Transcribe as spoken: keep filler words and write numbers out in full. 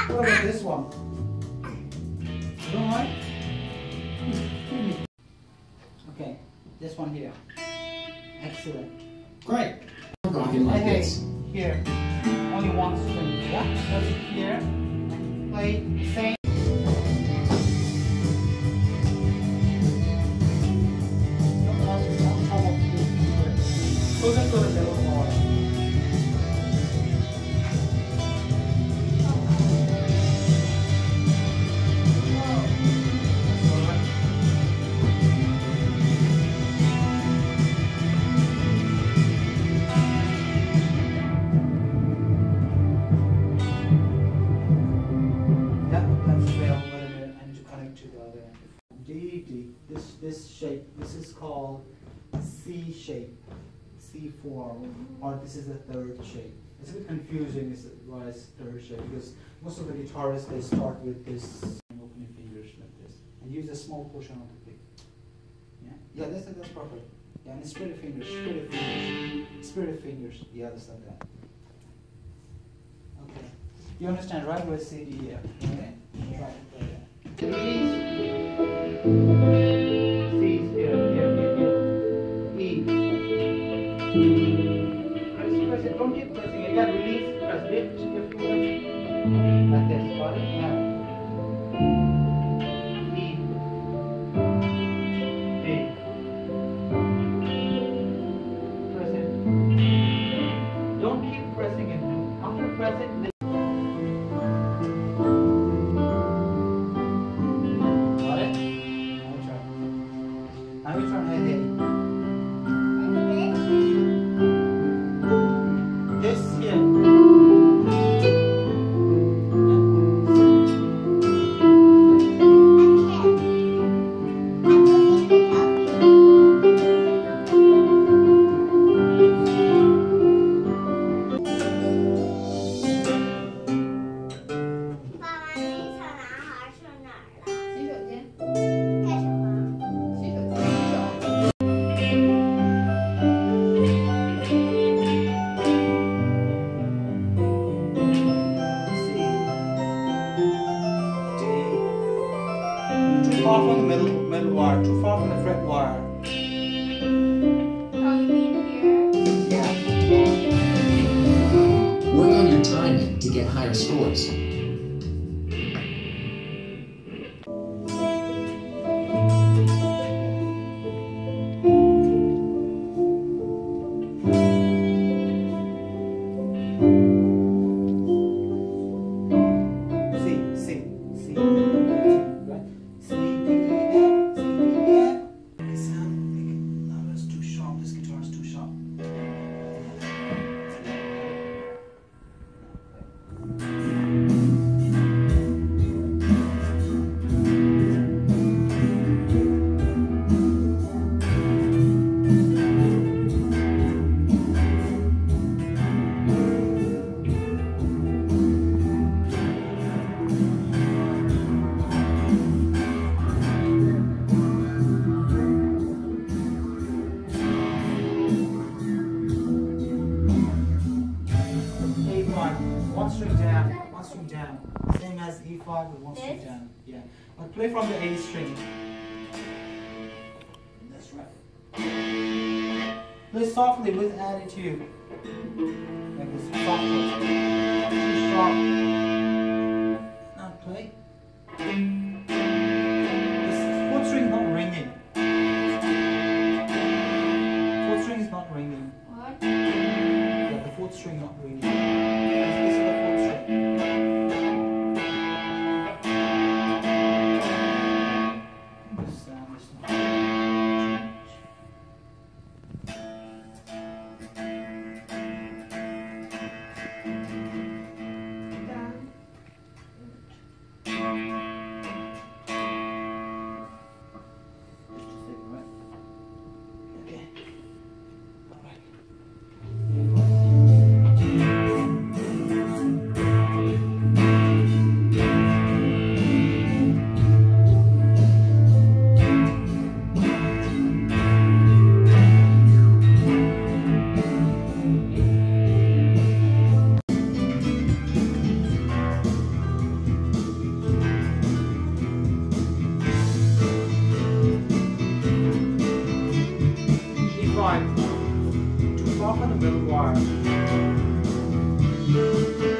What about this one? You don't like? Okay, this one here. Excellent. Great. Rocking like hey, this. Here. Only one string. Yeah? That's it here. Play same. Closer to the middle more. D, D. This this shape. This is called C shape, C form, or this is the third shape. It's a bit confusing. Is why it's third shape because most of the guitarists they start with this opening fingers like this and use a small portion of the pick. Yeah, yeah, that's that's perfect. Yeah, and spread the fingers, spread the fingers, spread the fingers. Yeah, just like that. Okay, you understand, right? With C, D, F. Okay, try to play that. Release. C is here, here, here, here. E. Press, press it. Don't keep pressing it. Yeah, release. Press lift your finger. Like this. Got it? Yeah. E. D. Press it. Don't keep pressing it. After press it, lift. Now you turn head in. This here. Too far from the middle, middle wire, too far from the fret wire. Oh, you mean here? Yeah. Work on your timing to get higher scores. One string down, one string down. Same as E five with one string down. Yeah. But play from the A string. That's right. Play softly with attitude. Like this, softly. Too sharp. Now play. This fourth string is not ringing. Fourth string is not ringing. What? Yeah, the fourth string not ringing. This is the fourth string. The sound is not change. Down. soften the middle wire.